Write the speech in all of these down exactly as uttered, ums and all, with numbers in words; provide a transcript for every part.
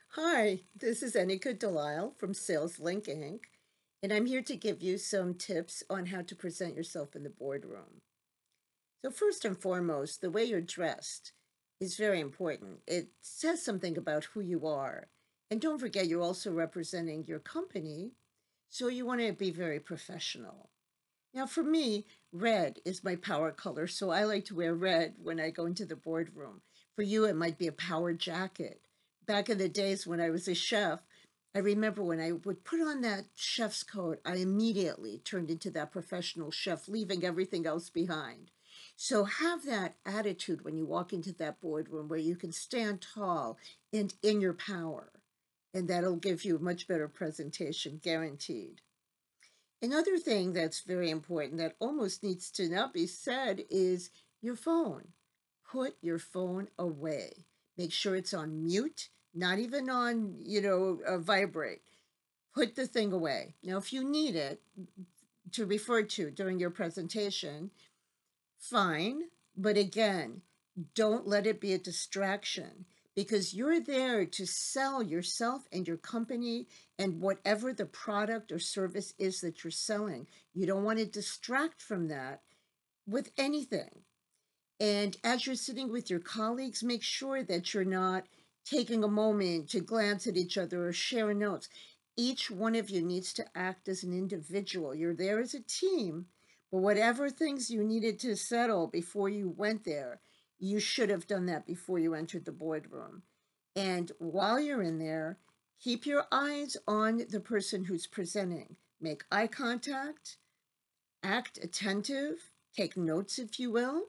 Hi, this is Anika Delisle from Sales Link Incorporated, and I'm here to give you some tips on how to present yourself in the boardroom. So first and foremost, the way you're dressed is very important. It says something about who you are. And don't forget, you're also representing your company, so you want to be very professional. Now, for me, red is my power color, so I like to wear red when I go into the boardroom. For you, it might be a power jacket. Back in the days when I was a chef, I remember when I would put on that chef's coat, I immediately turned into that professional chef, leaving everything else behind. So have that attitude when you walk into that boardroom where you can stand tall and in your power. And that'll give you a much better presentation, guaranteed. Another thing that's very important that almost needs to not be said is your phone. Put your phone away. Make sure it's on mute, not even on, you know, uh, vibrate. Put the thing away. Now, if you need it to refer to during your presentation, fine. But again, don't let it be a distraction because you're there to sell yourself and your company and whatever the product or service is that you're selling. You don't want to distract from that with anything. And as you're sitting with your colleagues, make sure that you're not taking a moment to glance at each other or share notes. Each one of you needs to act as an individual. You're there as a team, but whatever things you needed to settle before you went there, you should have done that before you entered the boardroom. And while you're in there, keep your eyes on the person who's presenting. Make eye contact, act attentive, take notes if you will,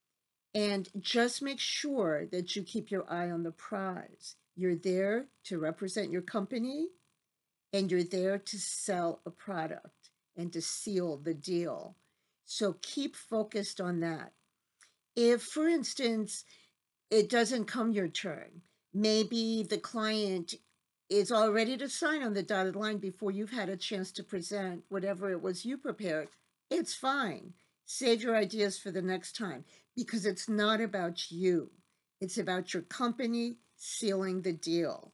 and just make sure that you keep your eye on the prize. You're there to represent your company and you're there to sell a product and to seal the deal. So keep focused on that. If, for instance, it doesn't come your turn, maybe the client is all ready to sign on the dotted line before you've had a chance to present whatever it was you prepared, it's fine. Save your ideas for the next time because it's not about you. It's about your company sealing the deal.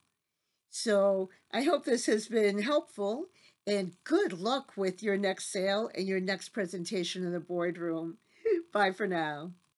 So I hope this has been helpful and good luck with your next sale and your next presentation in the boardroom. Bye for now.